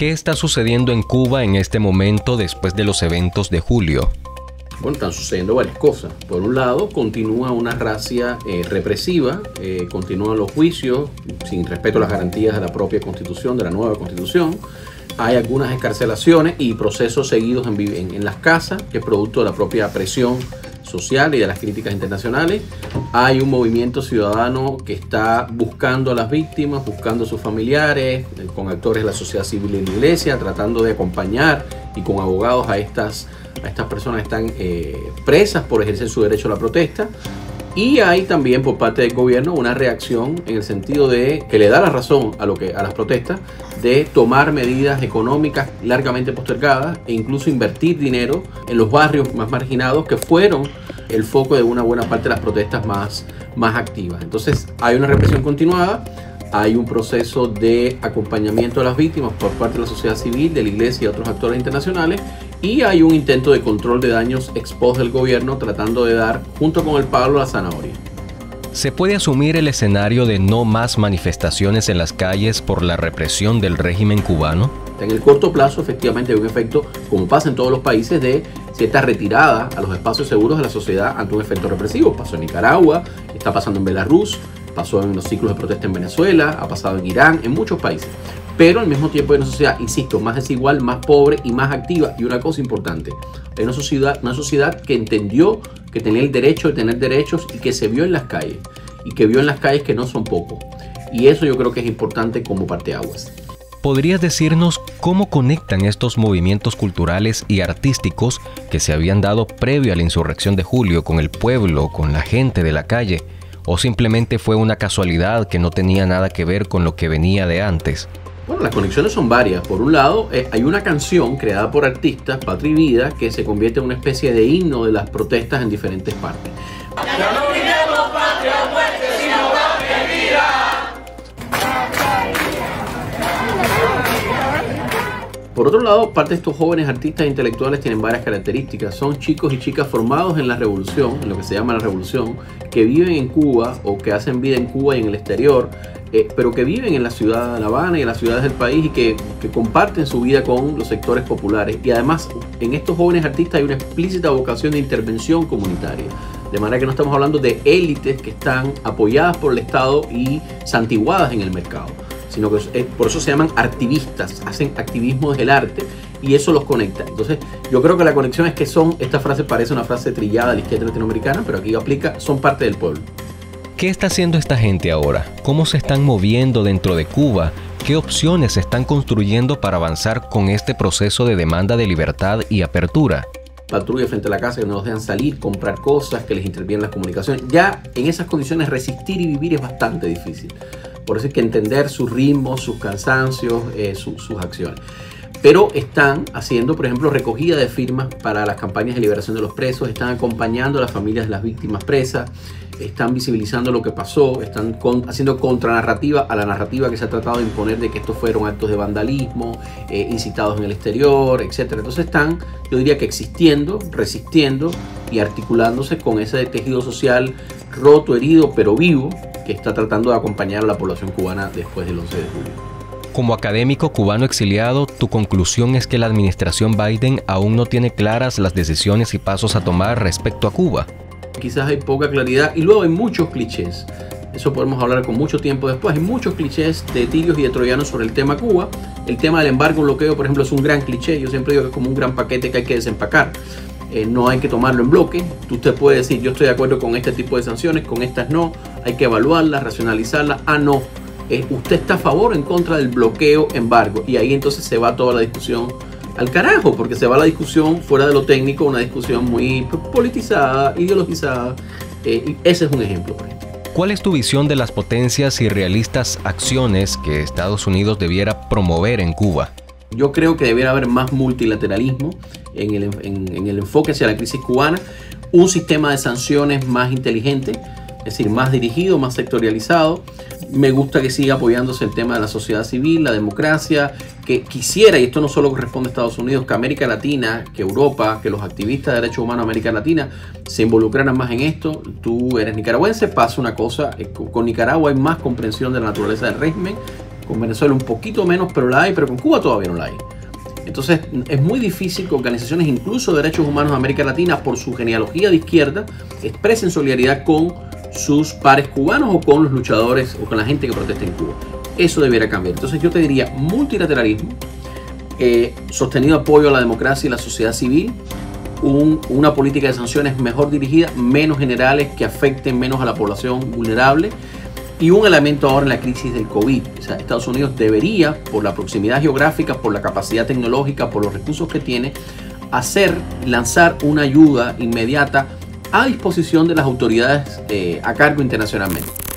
¿Qué está sucediendo en Cuba en este momento después de los eventos de julio? Bueno, están sucediendo varias cosas. Por un lado, continúa una racia represiva, continúan los juicios sin respeto a las garantías de la propia Constitución, de la nueva Constitución. Hay algunas excarcelaciones y procesos seguidos en las casas, que es producto de la propia presión social y de las críticas internacionales. Hay un movimiento ciudadano que está buscando a las víctimas, buscando a sus familiares, con actores de la sociedad civil y la iglesia, tratando de acompañar y con abogados a estas personas que están presas por ejercer su derecho a la protesta. Y hay también por parte del gobierno una reacción en el sentido de que le da la razón a las protestas de tomar medidas económicas largamente postergadas e incluso invertir dinero en los barrios más marginados que fueron el foco de una buena parte de las protestas más activas. Entonces hay una represión continuada, hay un proceso de acompañamiento a las víctimas por parte de la sociedad civil, de la iglesia y otros actores internacionales, y hay un intento de control de daños ex post del gobierno tratando de dar junto con el palo la zanahoria. ¿Se puede asumir el escenario de no más manifestaciones en las calles por la represión del régimen cubano? En el corto plazo, efectivamente, hay un efecto, como pasa en todos los países, de cierta retirada a los espacios seguros de la sociedad ante un efecto represivo. Pasó en Nicaragua, está pasando en Belarus, pasó en los ciclos de protesta en Venezuela, ha pasado en Irán, en muchos países. Pero al mismo tiempo hay una sociedad, insisto, más desigual, más pobre y más activa. Y una cosa importante, hay una sociedad que entendió que tenía el derecho de tener derechos y que se vio en las calles. Y que vio en las calles que no son pocos. Y eso yo creo que es importante como parteaguas. ¿Podrías decirnos cómo conectan estos movimientos culturales y artísticos que se habían dado previo a la insurrección de julio con el pueblo, con la gente de la calle? ¿O simplemente fue una casualidad que no tenía nada que ver con lo que venía de antes? Bueno, las conexiones son varias. Por un lado, hay una canción creada por artistas, Patria y Vida, que se convierte en una especie de himno de las protestas en diferentes partes. Ya no gritemos patria o muerte, sino patria y vida. Por otro lado, parte de estos jóvenes artistas e intelectuales tienen varias características. Son chicos y chicas formados en la revolución, en lo que se llama la revolución, que viven en Cuba o que hacen vida en Cuba y en el exterior, pero que viven en la ciudad de La Habana y en las ciudades del país y que comparten su vida con los sectores populares. Y además, en estos jóvenes artistas hay una explícita vocación de intervención comunitaria. De manera que no estamos hablando de élites que están apoyadas por el Estado y santiguadas en el mercado, sino que por eso se llaman activistas, hacen activismo desde el arte y eso los conecta. Entonces yo creo que la conexión es que esta frase parece una frase trillada de la izquierda latinoamericana, pero aquí aplica, son parte del pueblo. ¿Qué está haciendo esta gente ahora? ¿Cómo se están moviendo dentro de Cuba? ¿Qué opciones se están construyendo para avanzar con este proceso de demanda de libertad y apertura? Patrulla frente a la casa, que no los dejan salir, comprar cosas, que les intervienen las comunicaciones. Ya en esas condiciones resistir y vivir es bastante difícil. Por eso hay que entender sus ritmos, sus cansancios, sus acciones. Pero están haciendo, por ejemplo, recogida de firmas para las campañas de liberación de los presos, están acompañando a las familias de las víctimas presas, están visibilizando lo que pasó, están haciendo contranarrativa a la narrativa que se ha tratado de imponer de que estos fueron actos de vandalismo, incitados en el exterior, etc. Entonces están, yo diría que existiendo, resistiendo y articulándose con ese tejido social roto, herido, pero vivo, que está tratando de acompañar a la población cubana después del 11 de julio. Como académico cubano exiliado, ¿tu conclusión es que la administración Biden aún no tiene claras las decisiones y pasos a tomar respecto a Cuba? Quizás hay poca claridad y luego hay muchos clichés. Eso podemos hablar con mucho tiempo después. Hay muchos clichés de tirios y de troyanos sobre el tema Cuba. El tema del embargo, bloqueo, por ejemplo, es un gran cliché. Yo siempre digo que es como un gran paquete que hay que desempacar. No hay que tomarlo en bloque. Usted puede decir, yo estoy de acuerdo con este tipo de sanciones, con estas no. Hay que evaluarlas, racionalizarlas. Ah, no. Usted está a favor o en contra del bloqueo, embargo. Y ahí entonces se va toda la discusión al carajo, porque se va la discusión fuera de lo técnico, una discusión muy politizada, ideologizada. Y ese es un ejemplo, por ejemplo. ¿Cuál es tu visión de las potencias y realistas acciones que Estados Unidos debiera promover en Cuba? Yo creo que debiera haber más multilateralismo en el enfoque hacia la crisis cubana, un sistema de sanciones más inteligente, es decir, más dirigido, más sectorializado. Me gusta que siga apoyándose el tema de la sociedad civil, la democracia, que quisiera, y esto no solo corresponde a Estados Unidos, que América Latina, que Europa, que los activistas de derechos humanos de América Latina se involucraran más en esto. Tú eres nicaragüense, pasa una cosa, con Nicaragua hay más comprensión de la naturaleza del régimen, con Venezuela un poquito menos, pero la hay, pero con Cuba todavía no la hay. Entonces es muy difícil que organizaciones, incluso de derechos humanos de América Latina, por su genealogía de izquierda, expresen solidaridad con sus pares cubanos o con los luchadores o con la gente que protesta en Cuba. Eso debiera cambiar. Entonces yo te diría multilateralismo, sostenido apoyo a la democracia y la sociedad civil, una política de sanciones mejor dirigida, menos generales, que afecten menos a la población vulnerable, y un elemento ahora en la crisis del COVID. O sea, Estados Unidos debería, por la proximidad geográfica, por la capacidad tecnológica, por los recursos que tiene, lanzar una ayuda inmediata a disposición de las autoridades a cargo internacionalmente.